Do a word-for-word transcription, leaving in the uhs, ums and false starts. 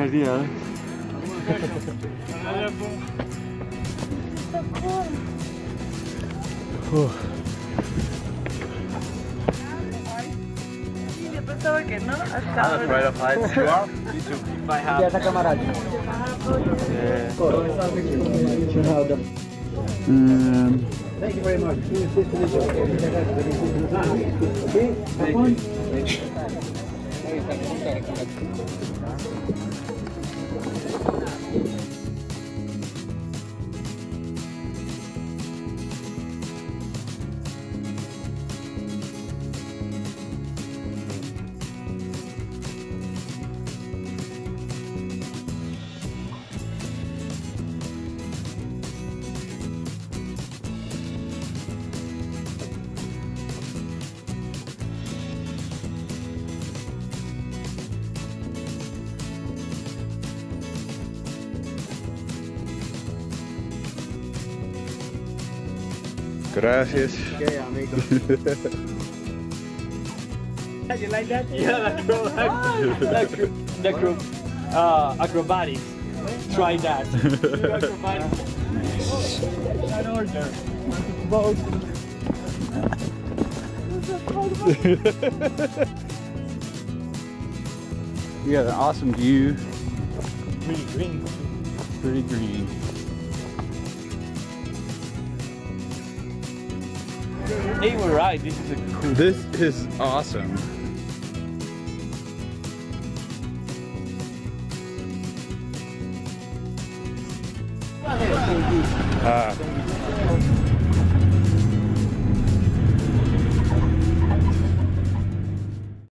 idea. So cool. Oh. Que no, hasta I'm afraid of heights. You are? Me too. If I have. Yeah. Um, Thank you very much. Gracias. Okay, amigo. You like that? Yeah, the acro the acro uh, acrobatics. Try that. Acrobatics. An order. Both. You got an awesome view. Pretty green. Pretty green. They were right. This is a cool. This is awesome. Ah.